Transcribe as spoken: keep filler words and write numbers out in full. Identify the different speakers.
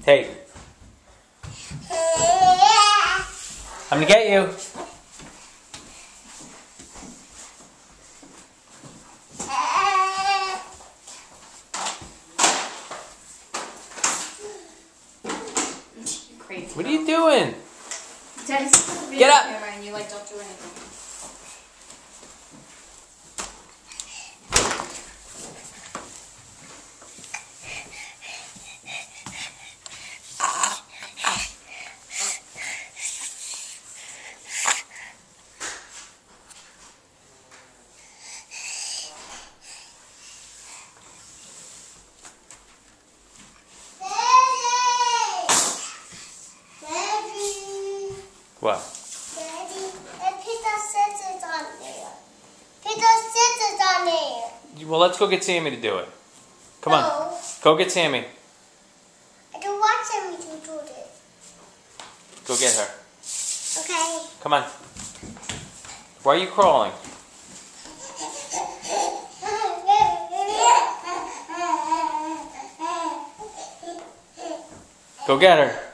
Speaker 1: Hey. I'm gonna get you.
Speaker 2: Crazy.
Speaker 1: What are you doing?
Speaker 2: Daddy's
Speaker 1: Get up.
Speaker 2: camera and you like don't do anything.
Speaker 1: What?
Speaker 3: Daddy, and Peter scissors on there. Peter scissors on there.
Speaker 1: Well, let's go get Sammy to do it. Come on.
Speaker 3: No.
Speaker 1: Go get Sammy.
Speaker 3: I don't want Sammy to do this.
Speaker 1: Go get her.
Speaker 3: Okay.
Speaker 1: Come on. Why are you crawling? Go get her.